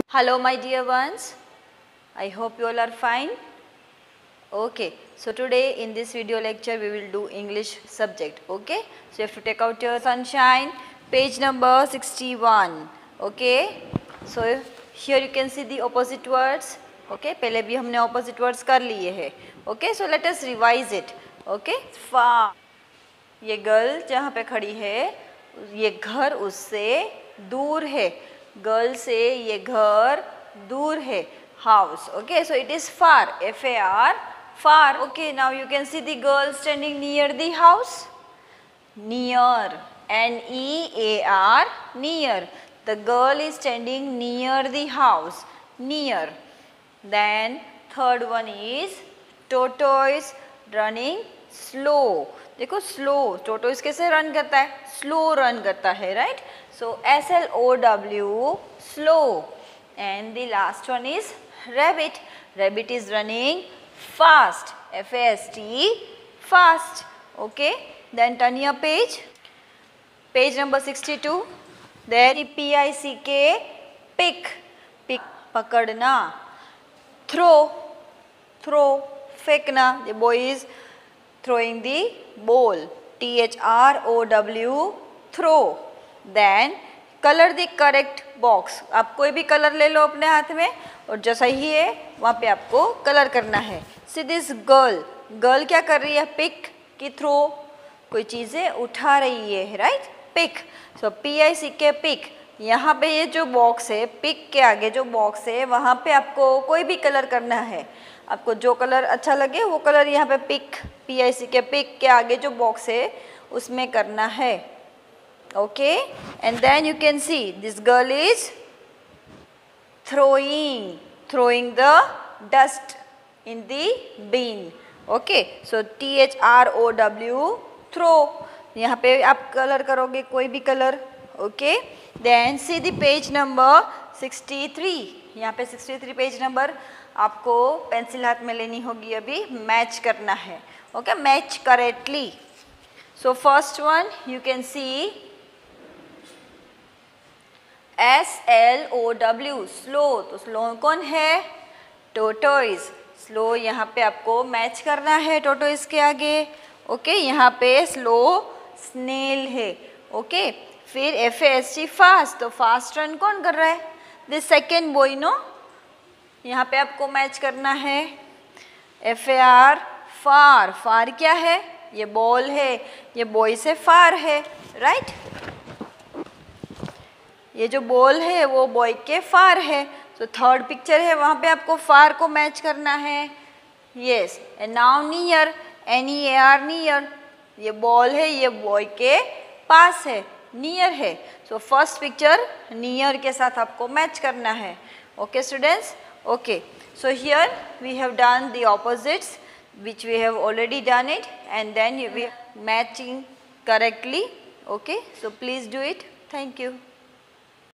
Hello my dear ones, I hope you all are fine. Okay, so today in this video lecture we will do English subject. Okay, so you have to take out your sunshine, page number 61. Okay, so here you can see the opposite words. Okay, पहले भी हमने opposite words कर लिए हैं. Okay, so let us revise it. Okay, far. ये girl जहाँ पे खड़ी है ये घर उससे दूर है. गर्ल से ये घर दूर है. House. Okay, so it is far. F-A-R. Far. Okay, now you can see the girl standing near the house. Near. N-E-A-R. Near. The girl is standing near the house. Near. Then third one is tortoise running slow. देखो slow, tortoise कैसे run करता है? Slow run करता है, right? So SLOW, slow. And the last one is rabbit. Rabbit is running fast. FAST, fast. Okay, then turn your page. Page number 62. There PICK, pick. Pick पकड़ना. Throw, throw फेंकना. The boy is throwing the ball. THROW, throw. Then color the correct box. आप कोई भी colour ले लो अपने हाथ में और जो सही है वहाँ पे आपको कलर करना है. See this girl. गर्ल क्या कर रही है? पिक की थ्रो, कोई चीज़ें उठा रही है, right? Pick. So PICK, pick. यहाँ पे ये जो बॉक्स है, पिक के आगे जो बॉक्स है वहाँ पे आपको कोई भी कलर करना है. आपको जो कलर अच्छा लगे वो कलर यहाँ पे पिक, PICK, पिक के आगे जो बॉक्स है उसमें करना है. Okay, and then you can see this girl is throwing the dust in the bin. Okay, so THROW, throw. यहाँ पे आप कलर करोगे कोई भी colour. Okay, then see the page number 63. यहाँ पे 63 पेज नंबर आपको पेंसिल हाथ में लेनी होगी. अभी मैच करना है. Okay, match correctly. So first one you can see SLOW, slow. तो स्लो कौन है? टोटोइस. स्लो यहाँ पे आपको मैच करना है टोटोइस के आगे. ओके, यहाँ पे स्लो स्नेल है. ओके, फिर FAST, फास्ट. तो फास्ट रन कौन कर रहा है? This second boy, no. यहाँ पे आपको मैच करना है. FAR, फार. फार क्या है? ये बॉल है, ये बॉय से फार है, राइट? ये जो बॉल है वो बॉय के फार है. तो थर्ड पिक्चर है वहाँ पे आपको फार को मैच करना है. Yes. And now near. NEAR, near. ये बॉल है, ये बॉय के पास है, नियर है. सो फर्स्ट पिक्चर नियर के साथ आपको मैच करना है. Okay students. Okay, so here we have done the opposites which we have already done it, and then we are matching correctly. Okay, so please do it. Thank you.